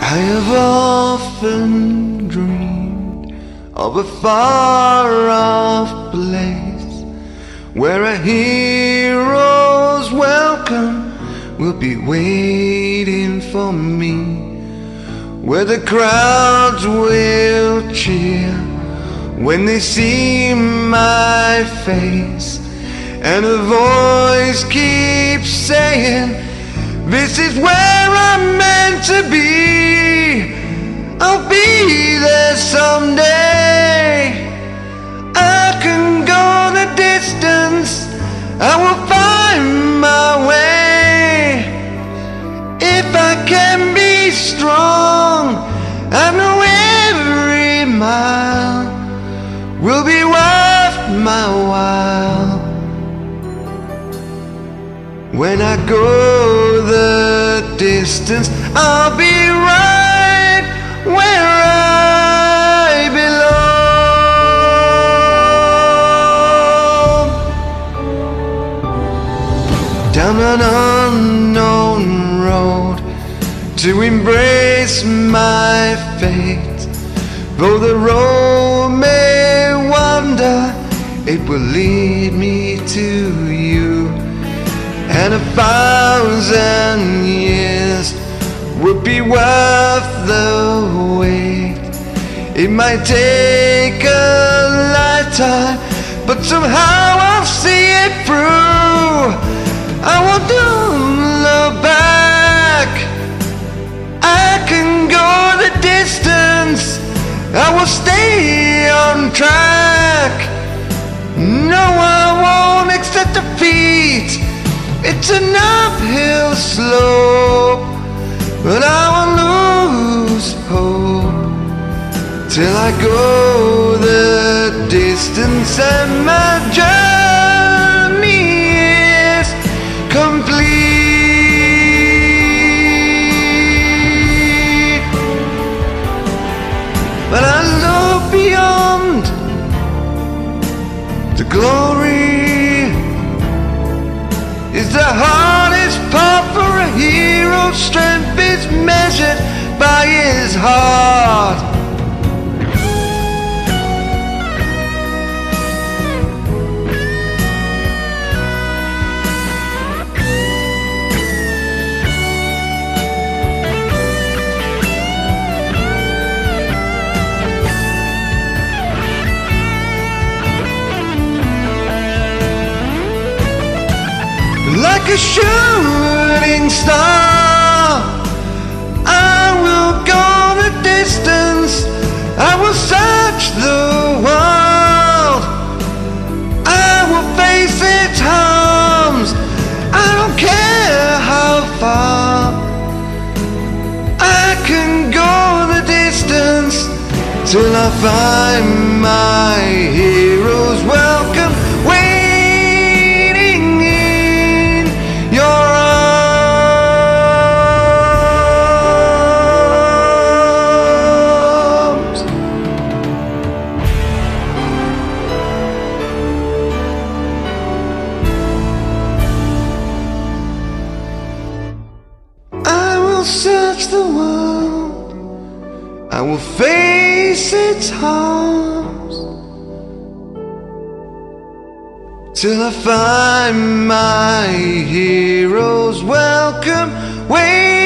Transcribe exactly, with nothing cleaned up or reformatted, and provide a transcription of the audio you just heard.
I have often dreamed of a far-off place where a hero's welcome will be waiting for me, where the crowds will cheer when they see my face, and a voice keeps saying, this is where I'm meant to be. I'll be there someday. I can go the distance, I will find my way. If I can be strong, I know every mile will be worth my while. When I go the distance, I'll be right where I belong. Down an unknown road to embrace my fate, though the road may wander, it will lead me to you. And a thousand years would be worth the wait. It might take a lifetime, but somehow I'll see it through. I won't look back. I can go the distance, I will stay on track. No, I won't accept defeat. It's an uphill slope, but I won't lose hope till I go the distance and my journey is complete. But I look beyond the glory. Is the hardest part for a hero. Strength is measured by his heart. Like a shooting star, I will go the distance, I will search the world, I will face its harms, I don't care how far. I can go the distance till I find my hero's welcome waiting. Search the world, I will face its harms till I find my hero's welcome waiting.